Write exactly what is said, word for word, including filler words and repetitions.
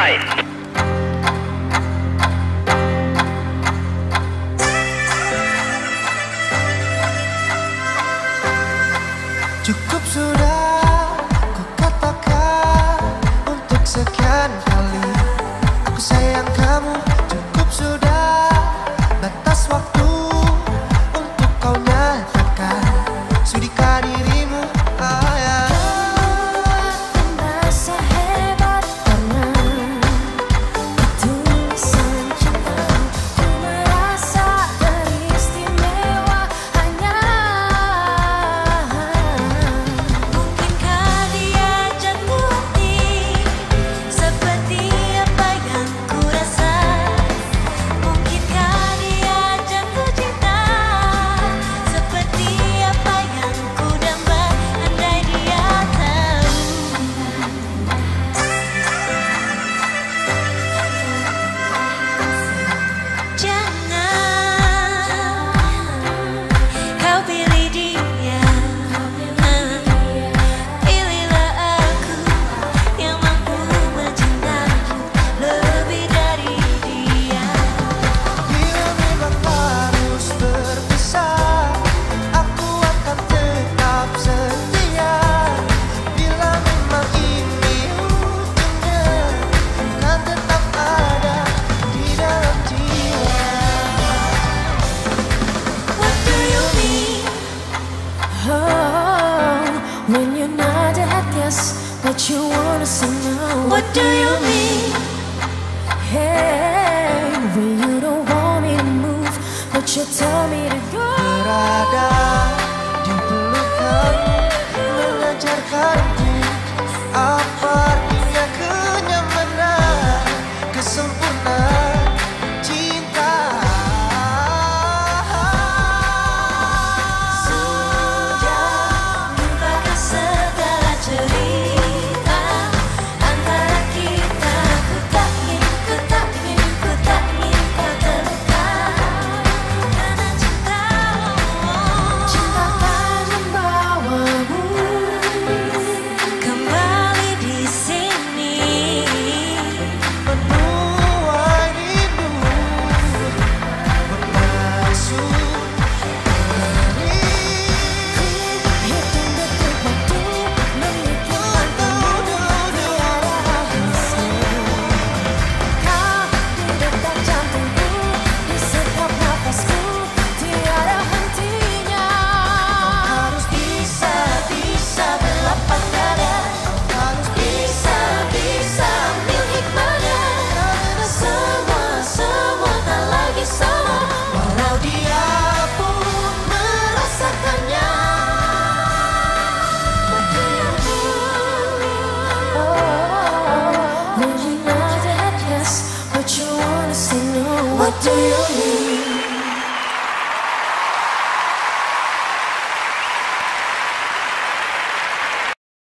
Worldwide. Cukup sudah ku katakan untuk sekian kali aku sayang kamu. Cukup sudah batas waktu untuk kau nyatakan sudikah dirimu. Ah, ya. Merasa hebat karena ketulusan cinta. Ku merasa teristimewa hanya. Mungkinkah dia jatuh seperti apa yang ku rasa? Mungkinkah dia jatuh cinta seperti apa yang ku damba? Andai dia tahu. Jangan kau pilih dia, pilihlah aku yang mampu mencintaimu lebih dari dia. Bila memang harus berpisah, aku akan tetap setia. Bila memang ini ujungnya, kan tetap ada di dalam jiwa. What do you mean? Oh, when you're not at yes, but you wanna say no. What do you mean? Hey, when you don't want me to move, but you tell me to go. Berada di pelukanmu, mengajarkanku apa artinya kenyamanan, kesempurnaan cinta. Sudah lupakan segala cerita antara kita. Ku tak ingin, ku tak ingin, ku tak ingin kau terluka karena cintamu. Cinta akan membawamu kembali di sini. Menuai rindu bermaksud beri. Hitung detik waktu memikirkanmu tiada habisnya. Kau di detak jantungku, di setiap nafasku tiada hentinya. Harus bisa, bisa berlapang dada. Harus bisa, Bisa ambil hikmahnya. Semua, semua tak lagi sama walau dia pun merasakannya. Oh, when you're not at yes, but you wanna say no. What do you